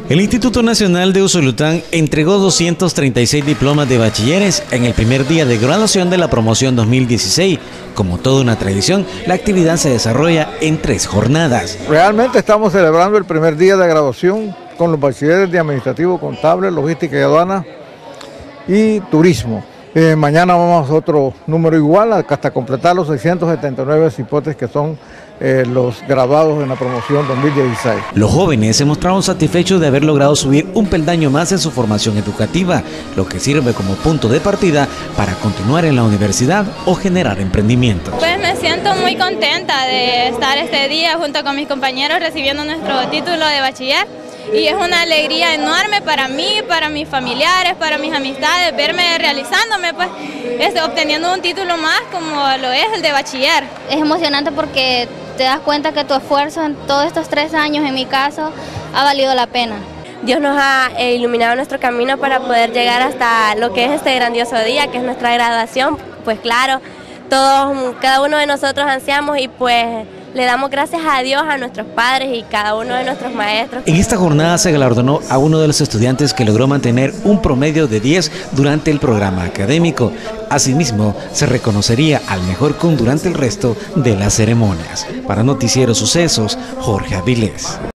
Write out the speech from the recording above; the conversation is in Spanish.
El Instituto Nacional de Usulután entregó 236 diplomas de bachilleres en el primer día de graduación de la promoción 2016. Como toda una tradición, la actividad se desarrolla en 3 jornadas. Realmente estamos celebrando el primer día de graduación con los bachilleres de Administrativo, Contable, Logística y Aduana y Turismo. Mañana vamos a otro número igual hasta completar los 679 cipotes que son los graduados en la promoción 2016. Los jóvenes se mostraron satisfechos de haber logrado subir un peldaño más en su formación educativa, lo que sirve como punto de partida para continuar en la universidad o generar emprendimientos. Pues me siento muy contenta de estar este día junto con mis compañeros recibiendo nuestro título de bachiller. Y es una alegría enorme para mí, para mis familiares, para mis amistades, verme realizándome, pues, obteniendo un título más como lo es el de bachiller. Es emocionante porque te das cuenta que tu esfuerzo en todos estos 3 años, en mi caso, ha valido la pena. Dios nos ha iluminado nuestro camino para poder llegar hasta lo que es este grandioso día, que es nuestra graduación. Pues claro, cada uno de nosotros ansiamos y pues le damos gracias a Dios, a nuestros padres y cada uno de nuestros maestros. En esta jornada se galardonó a uno de los estudiantes que logró mantener un promedio de 10 durante el programa académico. Asimismo, se reconocería al mejor durante el resto de las ceremonias. Para Noticiero Sucesos, Jorge Avilés.